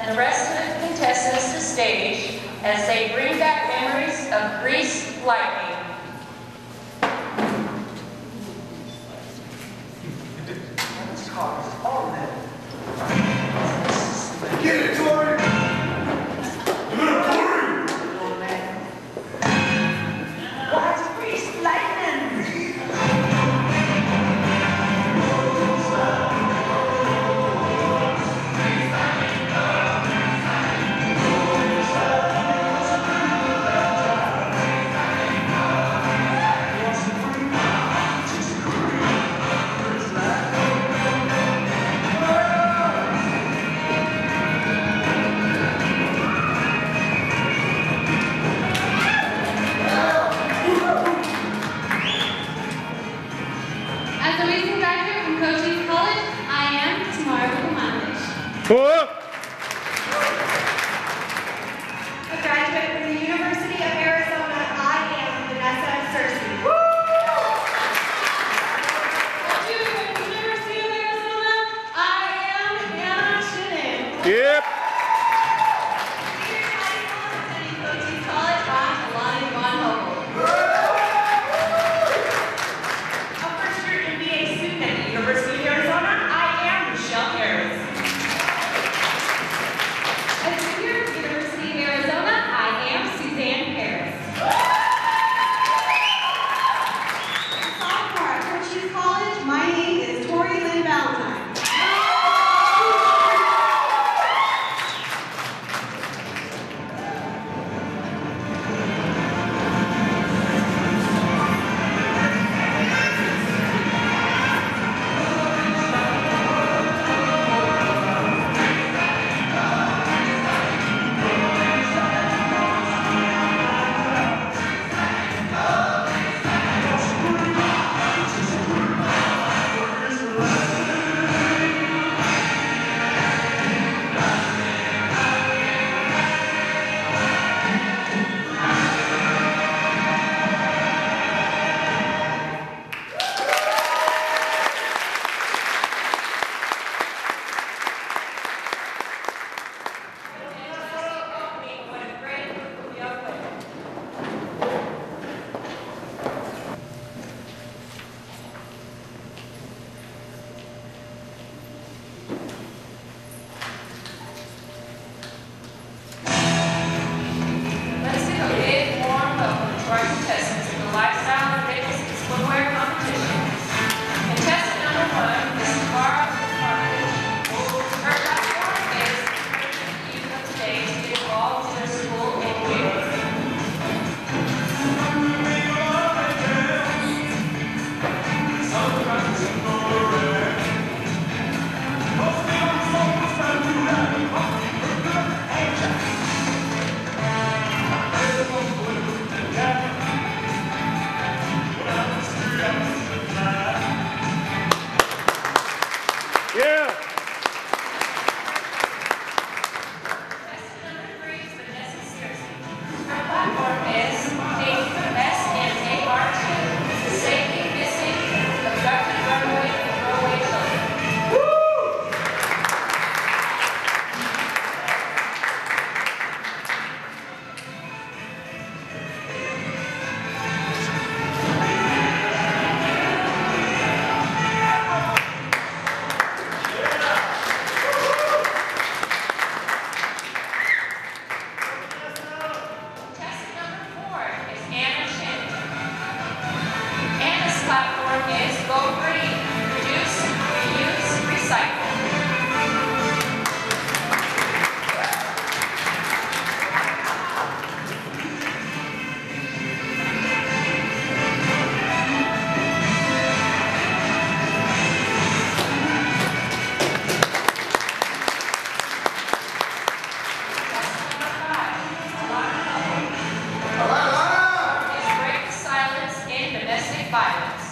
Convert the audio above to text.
and the rest of the contestants to stage as they bring back memories of greased lightning. This car is all that. Get it, Tori! Get it, Tori! What's greased lightning? As a recent graduate from Coaching College, I am Tamara Wilmanish. A graduate from the University of Arizona, I am Vanessa Cersei. Graduate from the University of Arizona, I am Hannah Shinnin. Yep. Attending Coaching College, I'm Alani Von Hobel. A first-year MBA student at the University of Arizona, I am Michelle Harris. A junior at the University of Arizona, I am Suzanne Harris. A sophomore at Coaching College, my name is Tori Lynn Valentine. Let's give a big warm welcome to our contestants in the Lifestyle and Fitness Swimwear competition. Contestant number 1 is Tamara Wilmanish. Her platform is encouraging the youth of today to get involved in their school and community. Yeah. Contestant number 3 is Vanessa Cersei. Her platform is SNAR2, the Safety, Missing, Abducted, Runaway, and Throwaway Children. Contestant number 4 is Anna Shin. Anna's platform is Go Green, Reduce, Reuse, Recycle. Contestant number 5 is Alana Hubble. Is Break the Silence in Domestic Violence.